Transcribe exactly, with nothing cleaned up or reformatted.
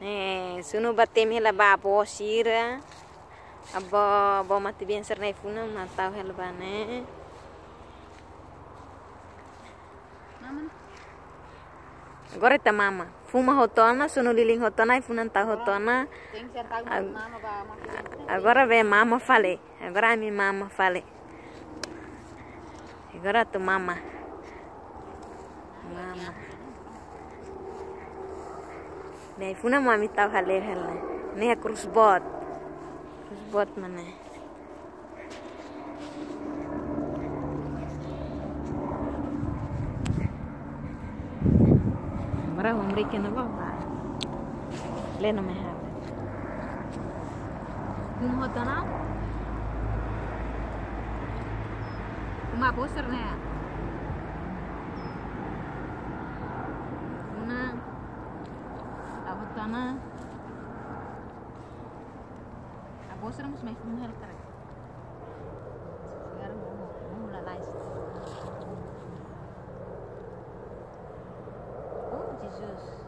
Eh, suno batem hela ba posira. Abo bo mati bien sernai funa na tau hela bane. Agora tá mama. Fuma rotona, suno liling rotona e funa tau rotona. Agora vem mama falei. Agora a minha mama falei. Agora tu mama. Mama. Nih funa mami tahu haler haler. Nih crossbot. Crossbot mana? Mara umri kena bawa. Leno me have. Kum hoto na? Kuma poster na. Una abotana. A poster mus mai fun hel kare. Sekarang mau mau lalai. Oh Jesus.